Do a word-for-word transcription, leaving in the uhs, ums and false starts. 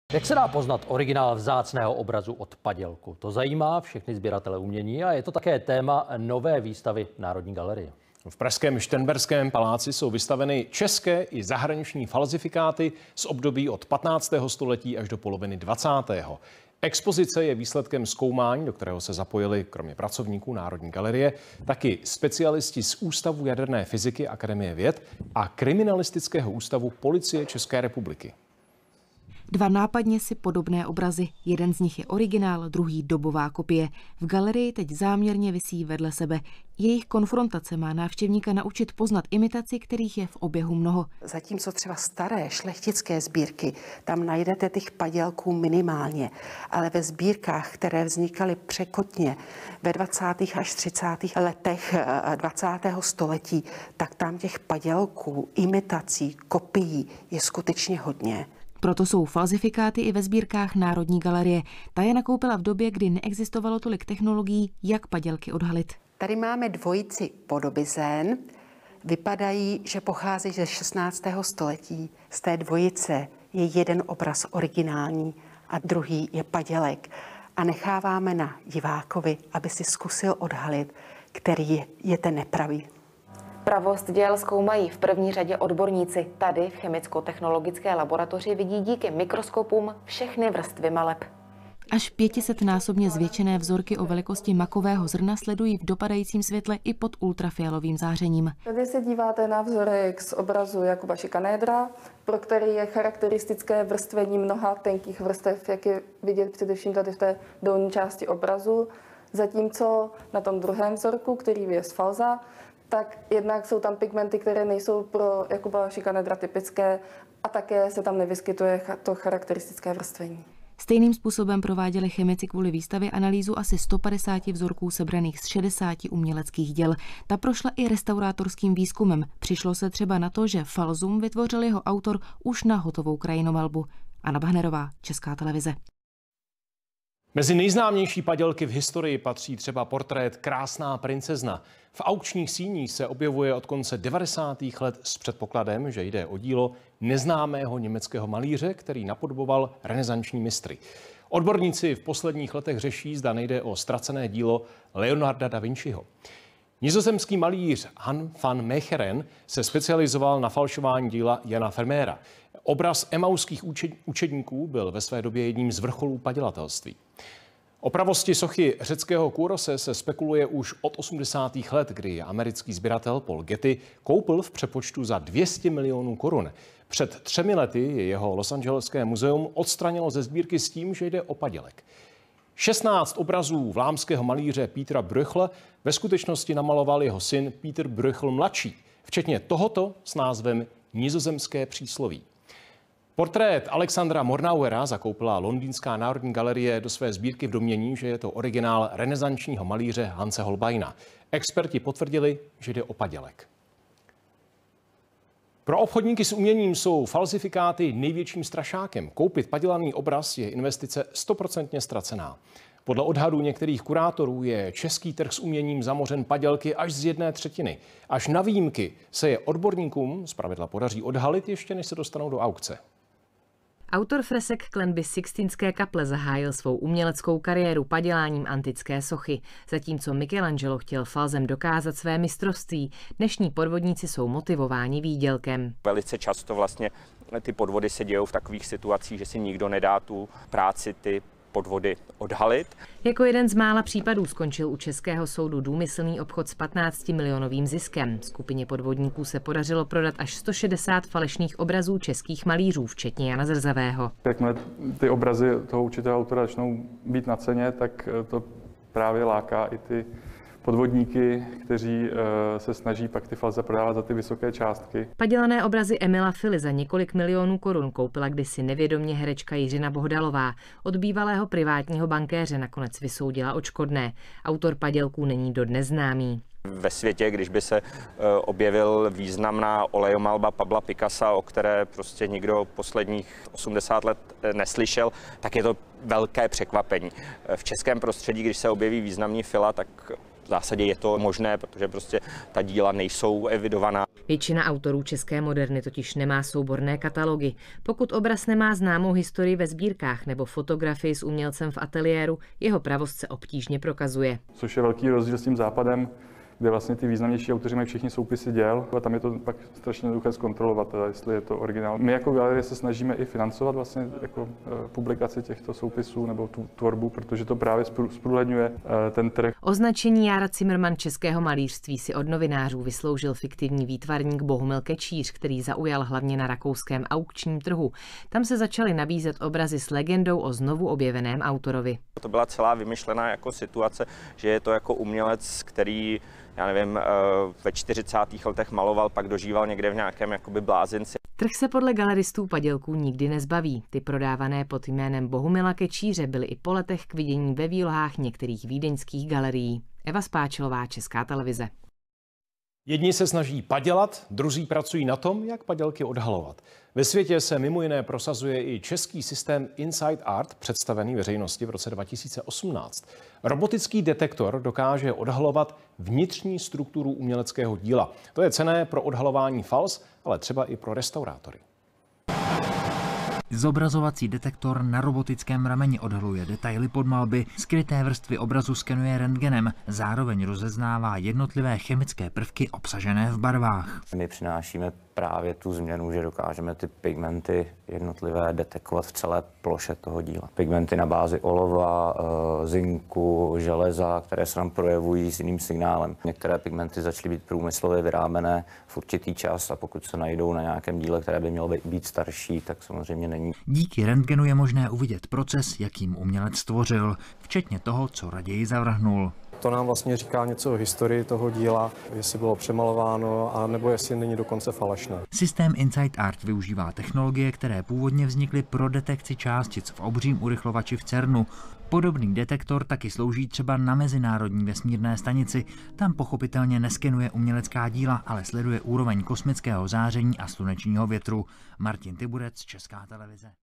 Jak se dá poznat originál vzácného obrazu od padělku? To zajímá všechny sběratele umění a je to také téma nové výstavy Národní galerie. V pražském Šternberském paláci jsou vystaveny české i zahraniční falzifikáty z období od patnáctého století až do poloviny dvacátého Expozice je výsledkem zkoumání, do kterého se zapojili kromě pracovníků Národní galerie taky specialisti z Ústavu jaderné fyziky Akademie věd a Kriminalistického ústavu Policie České republiky. Dva nápadně si podobné obrazy. Jeden z nich je originál, druhý dobová kopie. V galerii teď záměrně visí vedle sebe. Jejich konfrontace má návštěvníka naučit poznat imitaci, kterých je v oběhu mnoho. Zatímco třeba staré šlechtické sbírky, tam najdete těch padělků minimálně, ale ve sbírkách, které vznikaly překotně ve dvacátých až třicátých letech dvacátého století, tak tam těch padělků, imitací, kopií je skutečně hodně. Proto jsou falzifikáty i ve sbírkách Národní galerie. Ta je nakoupila v době, kdy neexistovalo tolik technologií, jak padělky odhalit. Tady máme dvojici podobizen. Vypadají, že pocházejí ze šestnáctého století. Z té dvojice je jeden obraz originální a druhý je padělek. A necháváme na divákovi, aby si zkusil odhalit, který je ten nepravý. Pravost děl zkoumají v první řadě odborníci. Tady v chemicko-technologické laboratoři vidí díky mikroskopům všechny vrstvy maleb. Až pětisetnásobně zvětšené vzorky o velikosti makového zrna sledují v dopadajícím světle i pod ultrafialovým zářením. Tady se díváte na vzorek z obrazu Jakuba Schikanedra, pro který je charakteristické vrstvení mnoha tenkých vrstev, jak je vidět především tady v té dolní části obrazu. Zatímco na tom druhém vzorku, který je z falza, tak jednak jsou tam pigmenty, které nejsou pro Jakuba Schikanedra typické a také se tam nevyskytuje to charakteristické vrstvení. Stejným způsobem prováděli chemici kvůli výstavě analýzu asi sto padesáti vzorků sebraných z šedesáti uměleckých děl. Ta prošla i restaurátorským výzkumem. Přišlo se třeba na to, že falzum vytvořil jeho autor už na hotovou krajinomalbu. Anna Bahnerová, Česká televize. Mezi nejznámější padělky v historii patří třeba portrét Krásná princezna. V aukčních síních se objevuje od konce devadesátých let s předpokladem, že jde o dílo neznámého německého malíře, který napodoboval renesanční mistry. Odborníci v posledních letech řeší, zda nejde o ztracené dílo Leonarda da Vinciho. Nizozemský malíř Han van Meecheren se specializoval na falšování díla Jana Vermeera. Obraz emauských učedníků byl ve své době jedním z vrcholů padělatelství. O pravosti sochy řeckého Kůrose se spekuluje už od osmdesátých let, kdy americký sběratel Paul Getty koupil v přepočtu za dvě stě milionů korun. Před třemi lety jeho Los Angeleské muzeum odstranilo ze sbírky s tím, že jde o padělek. šestnáct obrazů vlámského malíře Petera Bruegela ve skutečnosti namaloval jeho syn Peter Bruegel mladší, včetně tohoto s názvem Nizozemské přísloví. Portrét Alexandra Mornauera zakoupila Londýnská národní galerie do své sbírky v domnění, že je to originál renesančního malíře Hanse Holbeina. Experti potvrdili, že jde o padělek. Pro obchodníky s uměním jsou falzifikáty největším strašákem. Koupit padělaný obraz je investice stoprocentně ztracená. Podle odhadů některých kurátorů je český trh s uměním zamořen padělky až z jedné třetiny. Až na výjimky se je odborníkům zpravidla podaří odhalit, ještě než se dostanou do aukce. Autor fresek klenby Sixtínské kaple zahájil svou uměleckou kariéru paděláním antické sochy. Zatímco Michelangelo chtěl falzem dokázat své mistrovství, dnešní podvodníci jsou motivováni výdělkem. Velice často vlastně ty podvody se dějou v takových situacích, že si nikdo nedá tu práci ty podvody odhalit. Jako jeden z mála případů skončil u českého soudu důmyslný obchod s patnáctimilionovým ziskem. Skupině podvodníků se podařilo prodat až sto šedesát falešných obrazů českých malířů, včetně Jana Zrzavého. Jakmile ty obrazy toho určitého autora začnou být na ceně, tak to právě láká i ty podvodníky, kteří se snaží pak ty falze prodávat za ty vysoké částky. Padělané obrazy Emila Fily za několik milionů korun koupila kdysi nevědomě herečka Jiřina Bohdalová. Od bývalého privátního bankéře nakonec vysoudila odškodné. Autor padělků není dodnes známý. Ve světě, když by se objevil významná olejomalba Pabla Picassa, o které prostě nikdo posledních osmdesát let neslyšel, tak je to velké překvapení. V českém prostředí, když se objeví významný Fila, tak V zásadě je to možné, protože prostě ta díla nejsou evidovaná. Většina autorů české moderny totiž nemá souborné katalogy. Pokud obraz nemá známou historii ve sbírkách nebo fotografii s umělcem v ateliéru, jeho pravost se obtížně prokazuje. Což je velký rozdíl s tím západem, kde vlastně ty významnější autoři mají všichni soupisy děl a tam je to pak strašně jednoduché zkontrolovat, teda, jestli je to originál. My jako galerie se snažíme i financovat vlastně jako publikaci těchto soupisů nebo tu tvorbu, protože to právě zprůhledňuje ten trh. Označení Jára Cimrman českého malířství si od novinářů vysloužil fiktivní výtvarník Bohumil Kečíř, který zaujal hlavně na rakouském aukčním trhu. Tam se začaly nabízet obrazy s legendou o znovu objeveném autorovi. To byla celá vymyšlená jako situace, že je to jako umělec, který já nevím, ve čtyřicátých letech maloval, pak dožíval někde v nějakém jakoby blázinci. Trh se podle galeristů padělků nikdy nezbaví. Ty prodávané pod jménem Bohumila Kečíře byly i po letech k vidění ve výlohách některých vídeňských galerií. Eva Spáčilová, Česká televize. Jedni se snaží padělat, druzí pracují na tom, jak padělky odhalovat. Ve světě se mimo jiné prosazuje i český systém Inside Art, představený veřejnosti v roce dva tisíce osmnáct. Robotický detektor dokáže odhalovat vnitřní strukturu uměleckého díla. To je cenné pro odhalování fals, ale třeba i pro restaurátory. Zobrazovací detektor na robotickém rameni odhaluje detaily podmalby, skryté vrstvy obrazu skenuje rentgenem, zároveň rozeznává jednotlivé chemické prvky obsažené v barvách. My přinášíme právě tu změnu, že dokážeme ty pigmenty jednotlivé detekovat v celé ploše toho díla. Pigmenty na bázi olova, zinku, železa, které se nám projevují s jiným signálem. Některé pigmenty začaly být průmyslově vyráběné v určitý čas a pokud se najdou na nějakém díle, které by mělo být starší, tak samozřejmě není. Díky rentgenu je možné uvidět proces, jakým umělec stvořil, včetně toho, co raději zavrhnul. To nám vlastně říká něco o historii toho díla, jestli bylo přemalováno, a nebo jestli není dokonce falešné. Systém Inside Art využívá technologie, které původně vznikly pro detekci částic v obřím urychlovači v CERNu. Podobný detektor taky slouží třeba na Mezinárodní vesmírné stanici. Tam pochopitelně neskenuje umělecká díla, ale sleduje úroveň kosmického záření a slunečního větru. Martin Tyburec, Česká televize.